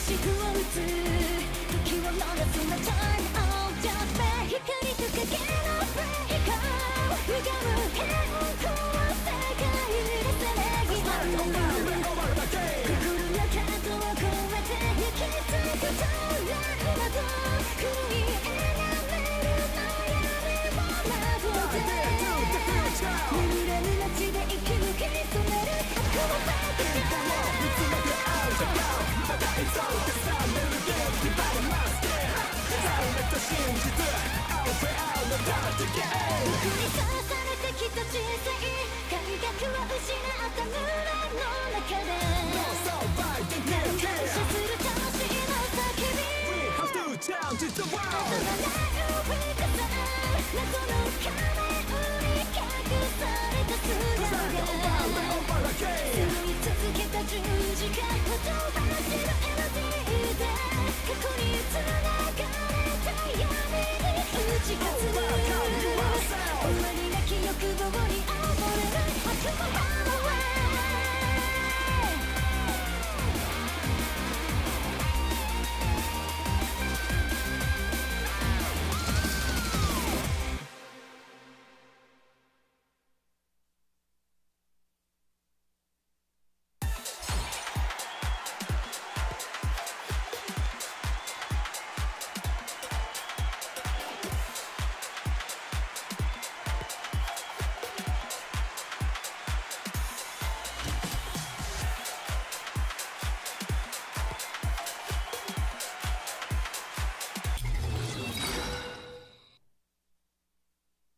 シフを打つ時を逃すな Turn on just back 光と影のブレイカー歪む変更は世界でせめぎ合う心の角を越えて行き着くトライなど悔い得られる悩みもなどで眠れぬ街で息吹き染める悪をバック見つめて会うじゃがまたいそうでさめるゲームにバレますされた真実青フェアのダーティゲーム僕に刺されてきた小さい感覚を失った胸の中で